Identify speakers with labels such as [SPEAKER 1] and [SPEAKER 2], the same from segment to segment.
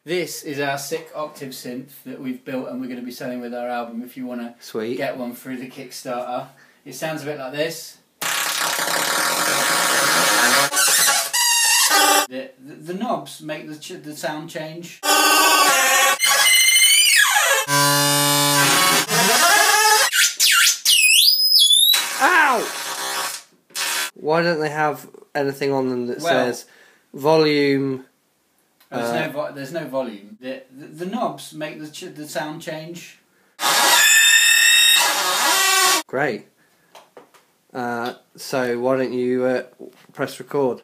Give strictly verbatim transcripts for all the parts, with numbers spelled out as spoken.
[SPEAKER 1] This is our sick octave synth that we've built and we're going to be selling with our album if you want to
[SPEAKER 2] Sweet.
[SPEAKER 1] get one through the Kickstarter. It sounds a bit like this. The, the, the knobs make the, ch the sound change.
[SPEAKER 2] Ow! Why don't they have anything on them that
[SPEAKER 1] Well,
[SPEAKER 2] says volume?
[SPEAKER 1] There's,
[SPEAKER 2] uh,
[SPEAKER 1] no, vo there's no volume. The, the, the knobs make the, ch the sound change.
[SPEAKER 2] Great. Uh, so why don't you uh, press record?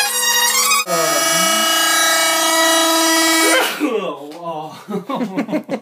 [SPEAKER 1] Oh.